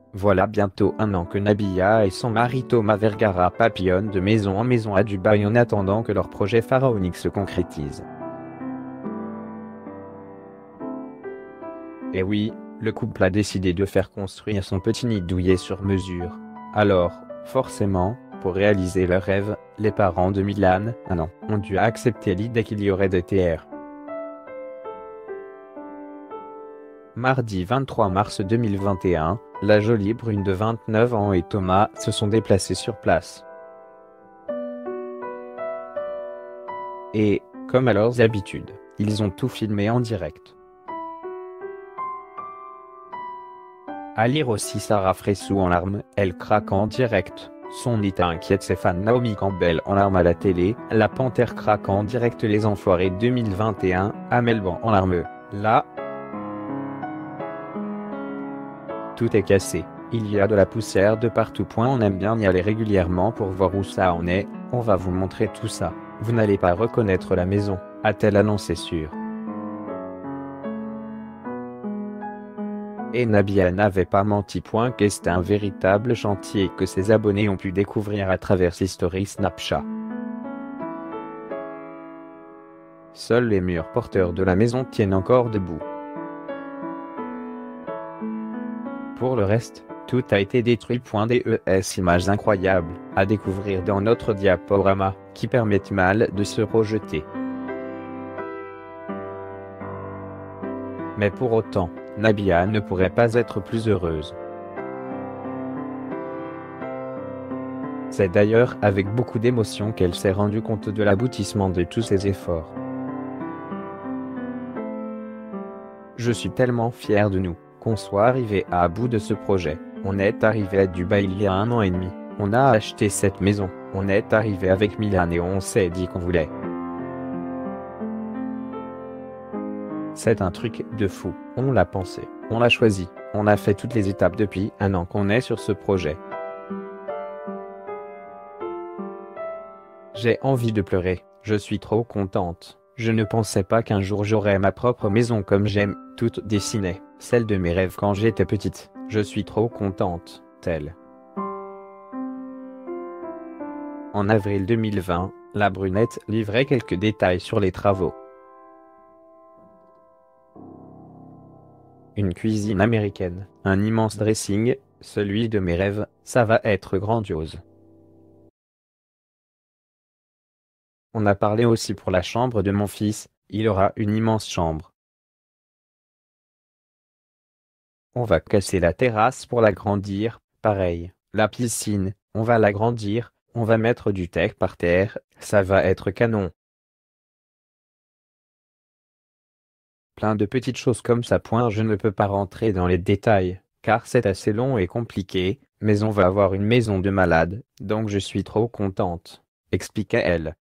Voilà bientôt un an que Nabila et son mari Thomas Vergara papillonnent de maison en maison à Dubaï en attendant que leur projet pharaonique se concrétise. Et oui, le couple a décidé de faire construire son petit nid douillet sur mesure. Alors, forcément, pour réaliser leur rêve, les parents de Milan, un an, ont dû accepter l'idée qu'il y aurait des TR. Mardi 23 mars 2021, la jolie brune de 29 ans et Thomas se sont déplacés sur place. Et, comme à leurs habitudes, ils ont tout filmé en direct. À lire aussi Sarah Fressou en larmes, elle craque en direct. Son état inquiète ses fans. Naomi Campbell en larmes à la télé, La Panthère craque en direct. Les Enfoirés 2021, Amel Ban en larmes. Là, tout est cassé. Il y a de la poussière de partout. On aime bien y aller régulièrement pour voir où ça en est. On va vous montrer tout ça. Vous n'allez pas reconnaître la maison, a-t-elle annoncé sûr. Et Nabila n'avait pas menti. Que c'est un véritable chantier que ses abonnés ont pu découvrir à travers ses stories Snapchat. Seuls les murs porteurs de la maison tiennent encore debout. Pour le reste, tout a été détruit. Des images incroyables à découvrir dans notre diaporama, qui permettent mal de se projeter. Mais pour autant, Nabila ne pourrait pas être plus heureuse. C'est d'ailleurs avec beaucoup d'émotion qu'elle s'est rendue compte de l'aboutissement de tous ses efforts. Je suis tellement fier de nous, qu'on soit arrivé à bout de ce projet. On est arrivé à Dubaï il y a 1 an et demi. On a acheté cette maison. On est arrivé avec Milan et on s'est dit qu'on voulait. C'est un truc de fou. On l'a pensé, on l'a choisi, on a fait toutes les étapes depuis 1 an qu'on est sur ce projet. J'ai envie de pleurer, je suis trop contente. Je ne pensais pas qu'un jour j'aurais ma propre maison comme j'aime, toute dessinée, celle de mes rêves quand j'étais petite. Je suis trop contente, telle. En avril 2020, la brunette livrait quelques détails sur les travaux. Une cuisine américaine, un immense dressing, celui de mes rêves, ça va être grandiose. On a parlé aussi pour la chambre de mon fils, il aura une immense chambre. On va casser la terrasse pour l'agrandir, pareil, la piscine, on va l'agrandir, on va mettre du tech par terre, ça va être canon. Plein de petites choses comme ça. Je ne peux pas rentrer dans les détails, car c'est assez long et compliqué, mais on va avoir une maison de malade, donc je suis trop contente, expliqua-t-elle.